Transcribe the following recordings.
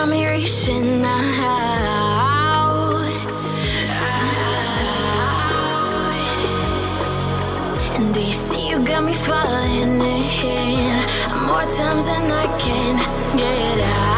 got me reaching out. And do you see you got me falling in more times than I can get out.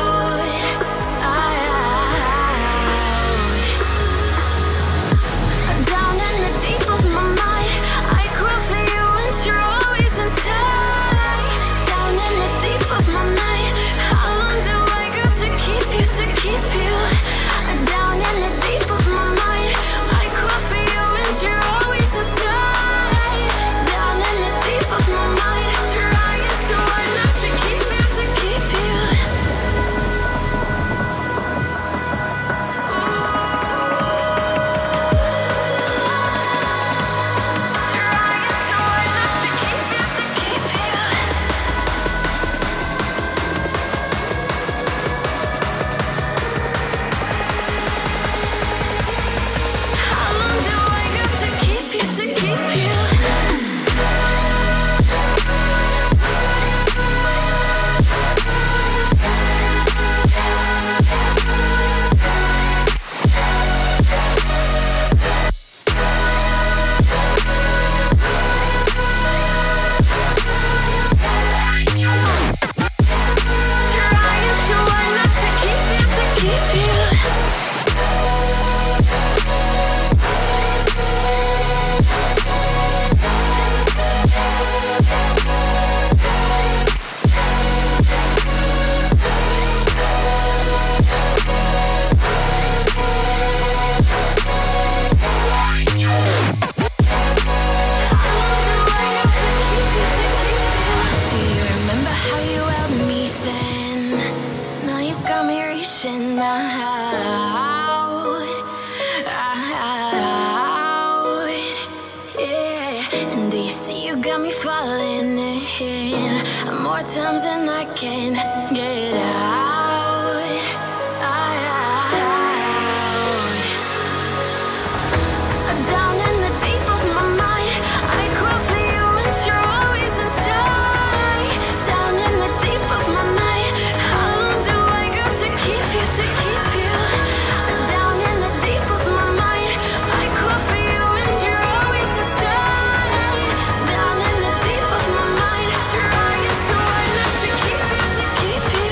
Down in the deep of my mind, I crawl for you and you're always inside. Down in the deep of my mind, how long do I got to keep you, to keep you? Down in the deep of my mind, I crawl for you and you're always inside. Down in the deep of my mind, trying so hard not to keep you, to keep you. How long do I got to keep you, to keep you? Trying so hard not to keep you, to keep you. Do you remember how you held me then? Now you got me reaching out, yeah. And do you see you got me falling in more times than I can get out. Down in the deep of my mind, I crawl for you and you're always inside. Down in the deep of my mind, how long do I got to keep you, to keep you? Down in the deep of my mind, I crawl for you and you're always inside. Down in the deep of my mind, trying so hard not to keep you, to keep you.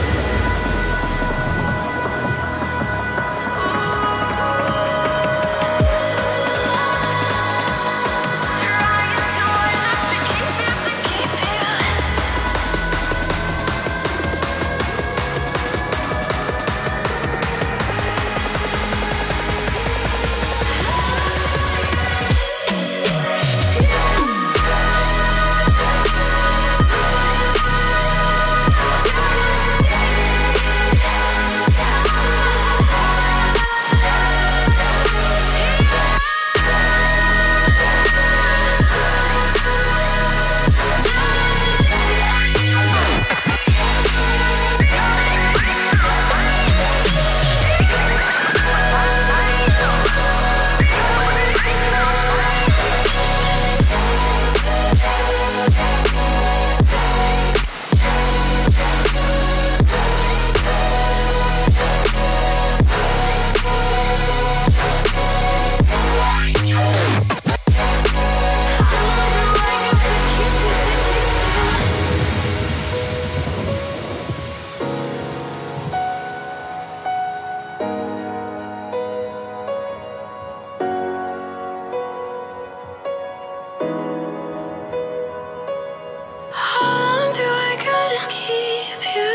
How long do I gotta keep you?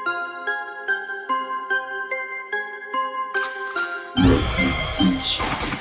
Beats.